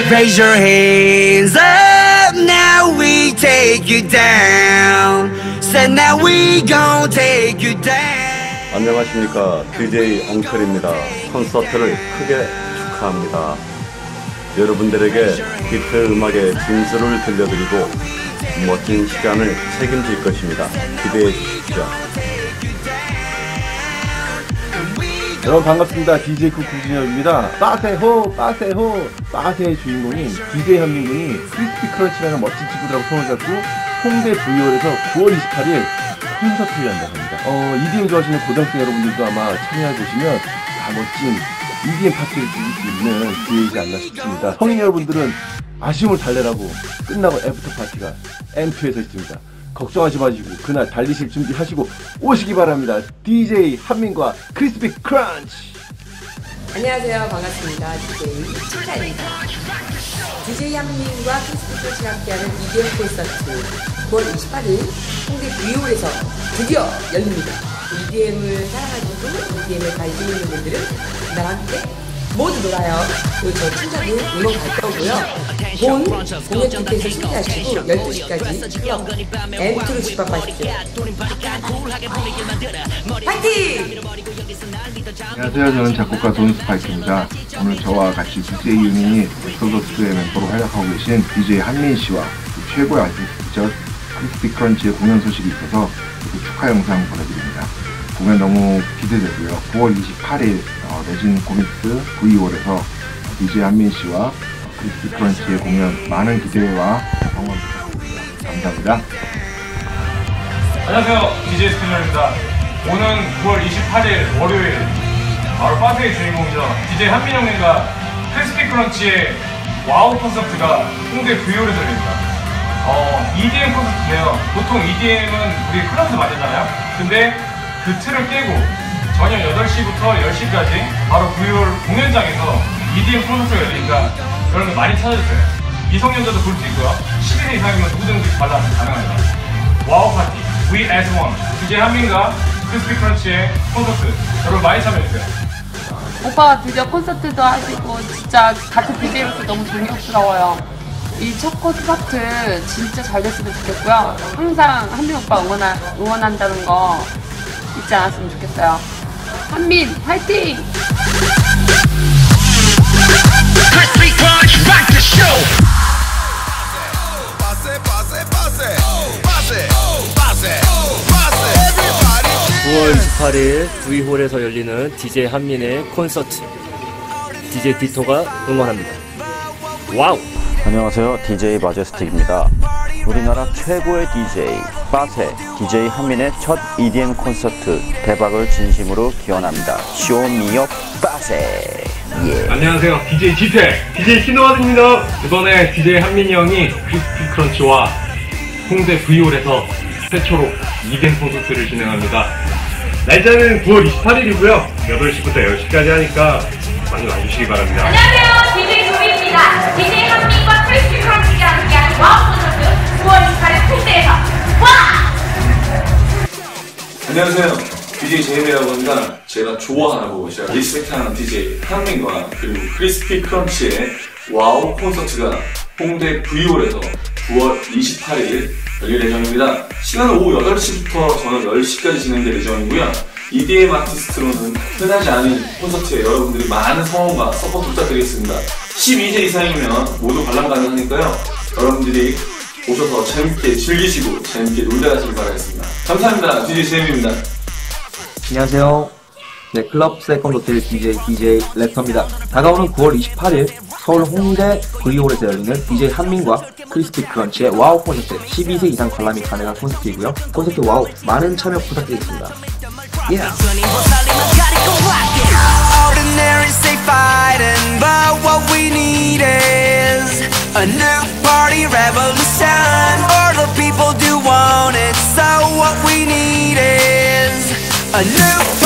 Raise your hands up, now we take you down. Said now we gon' take you down. 안녕하십니까, DJ 엉클입니다. 콘서트를 크게 축하합니다. 여러분들에게 비트 음악의 진수를 들려드리고 멋진 시간을 책임질 것입니다. 기대해 주십시오. 여러분 반갑습니다. DJ 쿠쿠진혁입니다. 빠세호 빠세호 빠세의 주인공인 DJ 현민군이 크리스피 크런치라는 멋진 친구들하고 손을 잡고 홍대 V홀에서 9월 28일 콘서트를 한다고 합니다. EDM 좋아하시는 고등학생 여러분들도 아마 참여해 보시면 멋진 EDM 파티를 즐길 수 있는 기회이지 않나 싶습니다. 성인 여러분들은 아쉬움을 달래라고 끝나고 애프터 파티가 M2에서 있습니다. 걱정하지 마시고 그날 달리실 준비하시고 오시기 바랍니다. DJ 한민과 크리스피 크런치. 안녕하세요. 반갑습니다. DJ 칠타입니다. DJ 한민과 크리스피 크런치가 함께하는 EDM 콘서트 9월 28일 홍대 V홀에서 드디어 열립니다. EDM을 사랑하시고 EDM을 관심 있는 분들은 나랑 함께 모두 놀아요. 그리고 저 친구들 응원 갈 거고요. 본 공연 중에서 신기하시고 12시까지 클럽 M2로 집합하십시오. 파이팅! 안녕하세요. 저는 작곡가 돈스파이크입니다. 오늘 저와 같이 DJ 유닛 엑소더스의 멤버로 활약하고 계신 DJ 한민씨와 최고의 아티스트죠 크리스피 크런치의 공연 소식이 있어서 축하 영상 보내드립니다. 공연 너무 기대되고요. 9월 28일 레진 코믹스 V홀에서 DJ 한민씨와 크리스피 크런치의 공연 많은 기대와 응원 부탁드립니다. 감사합니다. 안녕하세요. DJ 스피너입니다. 오는 9월 28일 월요일 바로 빠세의 주인공이죠. DJ 한민 형님과 크리스피 크런치의 와우 콘서트가 홍대 V홀에서 열립니다. EDM 콘서트인데요. 보통 EDM은 우리 클럽에서 만들잖아요. 근데 그 틀을 깨고 저녁 8시부터 10시까지 바로 V홀 공연장에서 EDM 콘서트가 열리니까 여러분 많이 찾아주세요. 미성년자도 볼 수 있고요. 11세 이상이면 누구든지 관람 가능합니다. 와우 파티 VS1 DJ 한민과 크리스피 크런치의 콘서트 여러분 많이 참여해주세요. 오빠가 드디어 콘서트도 하시고 진짜 같은 DJ로서 너무 존경스러워요. 이 첫 콘서트 진짜 잘 됐으면 좋겠고요. 항상 한민 오빠 응원한다는 거 잊지 않았으면 좋겠어요. 한민 화이팅! Crispy Crunch, rock the show. 9월 28일 V홀에서 열리는 DJ 한민의 콘서트. DJ 디토가 응원합니다. 와우! 안녕하세요. DJ 마제스틱입니다. 우리나라 최고의 DJ 빠세 DJ 한민의 첫 EDM 콘서트 대박을 진심으로 기원합니다. 쇼미업 빠세. 예. 안녕하세요. DJ 지태 DJ 신호환입니다. 이번에 DJ 한민이 형이 크리스피 크런치와 홍대 V홀에서 최초로 EDM 콘서트를 진행합니다. 날짜는 9월 28일이고요 8시부터 10시까지 하니까 많이 와주시기 바랍니다. 안녕하세요. DJ 조비입니다. DJ 한민과 크리스피 크런치가 함께하는 와우 콘서트 9월 28일 홍대에서 와! 안녕하세요. DJ 제임이라고 합니다. 제가 좋아하고 제가 리스펙트하는 DJ 한민과 그리고 크리스피 크런치의 와우 콘서트가 홍대 V홀에서 9월 28일 열릴 예정입니다. 시간은 오후 8시부터 저녁 10시까지 진행될 예정이고요. EDM 아티스트로는 흔하지 않은 콘서트에 여러분들이 많은 성원과 서포트 부탁드리겠습니다. 12세 이상이면 모두 관람 가능하니까요. 여러분들이 오셔서 재밌게 즐기시고 재밌게 놀다 가시길 바라겠습니다. 감사합니다. DJ 제임입니다. 안녕하세요. 네, 클럽 세컨드 호텔 DJ 랩터입니다. 다가오는 9월 28일 서울 홍대 V홀에서 열리는 DJ 한민과 크리스피 크런치의 와우 콘서트 12세 이상 관람이 가능한 콘서트이고요. 콘서트 와우 많은 참여 부탁드리겠습니다. Yeah. Ordinaries say fighting, but what we need is a new party revolution. All the people do want it, so what we need is a new